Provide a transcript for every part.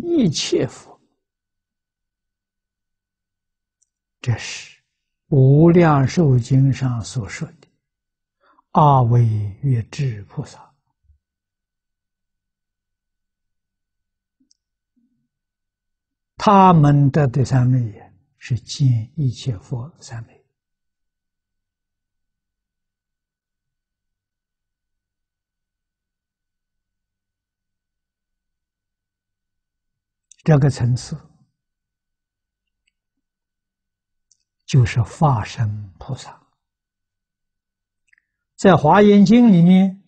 一切佛，这是无量寿经上所说的阿惟越致菩萨。他们得的三昧也是见一切佛三昧。这个层次就是法身菩萨。在华严经里面，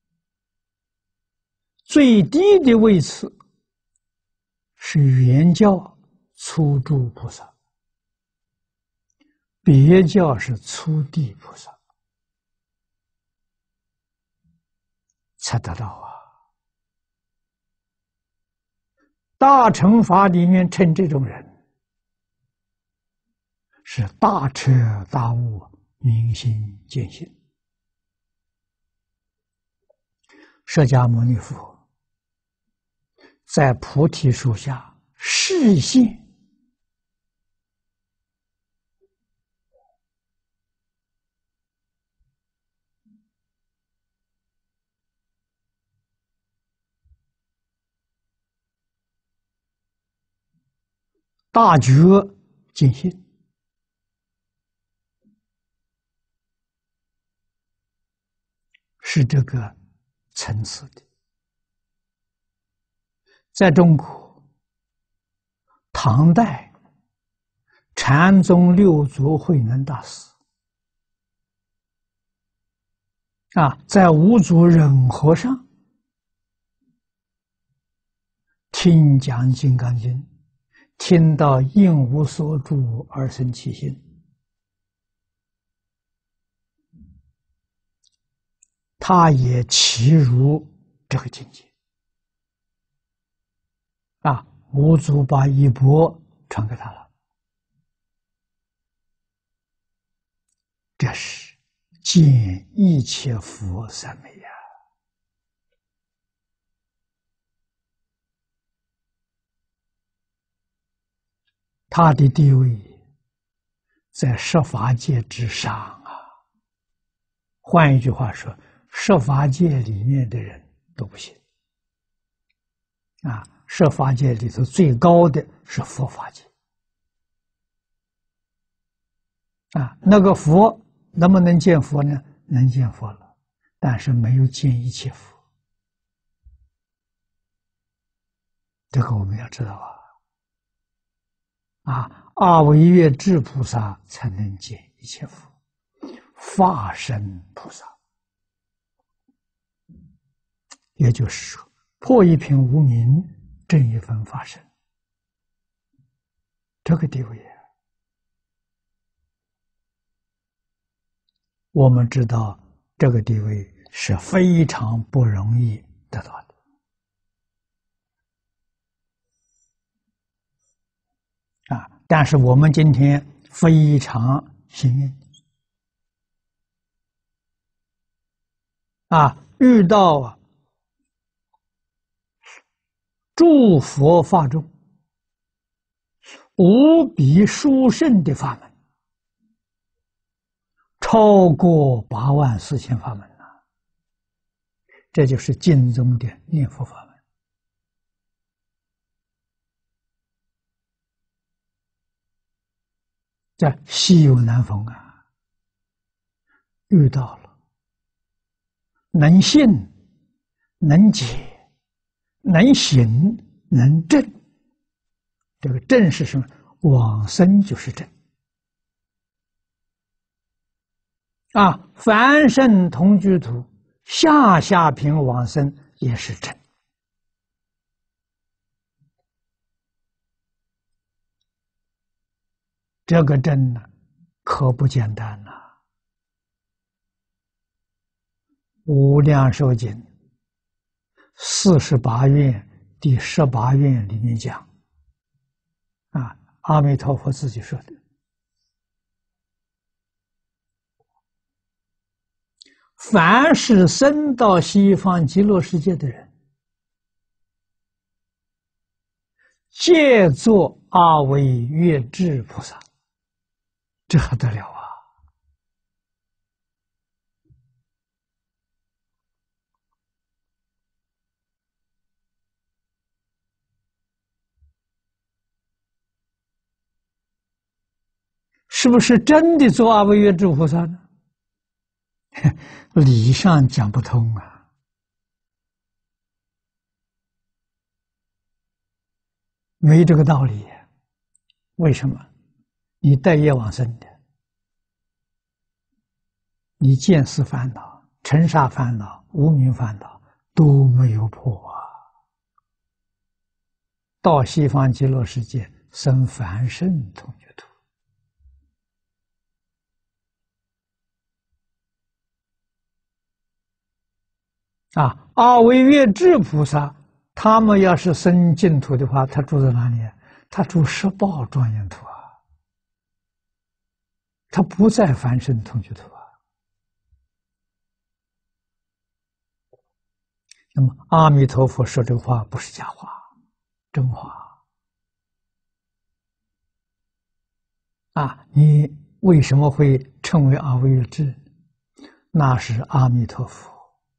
最低的位次是原教初住菩萨，别教是初地菩萨，才得到啊。大乘法里面称这种人是大彻大悟、明心见性。释迦牟尼佛在菩提树下示现大觉见性，是这个层次的。在中国，唐代禅宗六祖慧能大师在五祖忍和尚听讲《金刚经》，听到应无所住而生其心，他也契入这个境界五祖把衣钵传给他了。这是见一切佛三昧呀。他的地位在十法界之上啊。换一句话说，十法界里面的人都不行十法界里头最高的是佛法界那个佛能不能见佛呢？能见佛了，但是没有见一切佛。这个我们要知道阿惟越致菩萨才能见一切佛，法身菩萨，也就是说，破一品无明，正一分法身，这个地位我们知道，这个地位是非常不容易得到的但是我们今天非常幸运遇到诸佛法中无比殊胜的法门，超过84000法门这就是经中的念佛法门。这稀有难逢遇到了，能信、能解、能行、能证。这个证是什么？往生就是证凡圣同居土，下下品往生也是证。这个证可不简单无量寿经48愿第18愿里面讲阿弥陀佛自己说的，凡是生到西方极乐世界的人， 皆作阿惟越致菩萨，这还得了啊！是不是真的做阿惟越致菩萨呢？理上讲不通啊！没这个道理。为什么？你带业往生的，你见思烦恼、尘沙烦恼、无明烦恼都没有破啊！到西方极乐世界生凡圣同居土。阿惟越致菩萨，他们要是生净土的话，他住在哪里？他住十报庄严土啊，他不在凡圣同居土啊。那么阿弥陀佛说这话不是假话，真话你为什么会称为阿惟越致？那是阿弥陀佛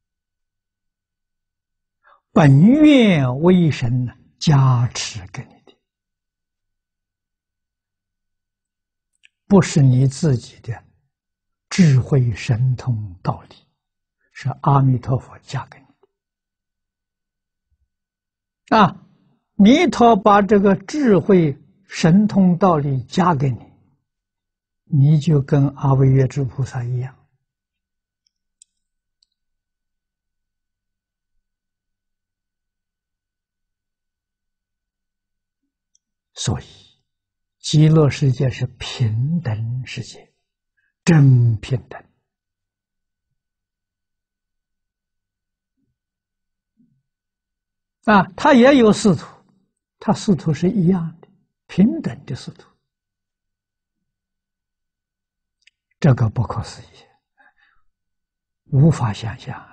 本愿威神加持给你的，不是你自己的智慧神通道理，是阿弥陀佛加给你的。弥陀把这个智慧神通道理加给你，你就跟阿惟越致菩萨一样。所以极乐世界是平等世界，真平等他也有四土，他四土是一样的，平等的四土，这个不可思议，无法想象